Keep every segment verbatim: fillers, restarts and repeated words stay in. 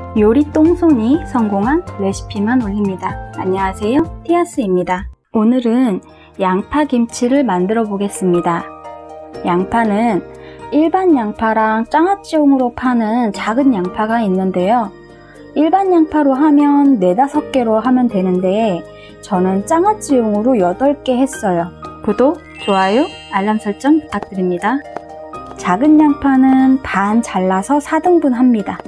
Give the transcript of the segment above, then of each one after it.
요리 똥손이 성공한 레시피만 올립니다. 안녕하세요, 티아스입니다. 오늘은 양파김치를 만들어 보겠습니다. 양파는 일반 양파랑 장아찌용으로 파는 작은 양파가 있는데요. 일반 양파로 하면 네다섯 개로 하면 되는데 저는 장아찌용으로 여덟 개 했어요. 구독, 좋아요, 알람 설정 부탁드립니다. 작은 양파는 반 잘라서 사 등분 합니다.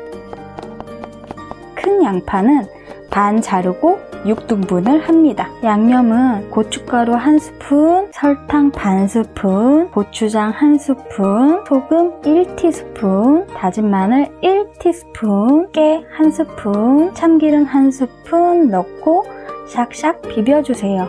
큰 양파는 반 자르고 육 등분을 합니다. 양념은 고춧가루 한 스푼, 설탕 반 스푼, 고추장 한 스푼, 소금 일 티스푼, 다진 마늘 일 티스푼, 깨 한 스푼, 참기름 한 스푼 넣고 샥샥 비벼주세요.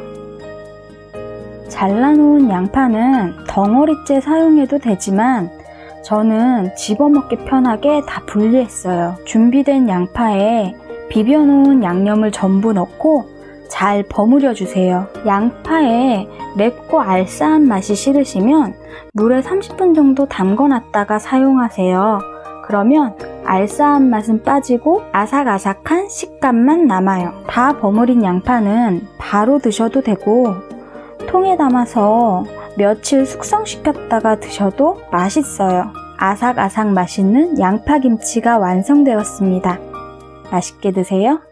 잘라놓은 양파는 덩어리째 사용해도 되지만 저는 집어먹기 편하게 다 분리했어요. 준비된 양파에 비벼놓은 양념을 전부 넣고 잘 버무려 주세요. 양파에 맵고 알싸한 맛이 싫으시면 물에 삼십 분 정도 담궈놨다가 사용하세요. 그러면 알싸한 맛은 빠지고 아삭아삭한 식감만 남아요. 다 버무린 양파는 바로 드셔도 되고 통에 담아서 며칠 숙성시켰다가 드셔도 맛있어요. 아삭아삭 맛있는 양파김치가 완성되었습니다. 맛있게 드세요.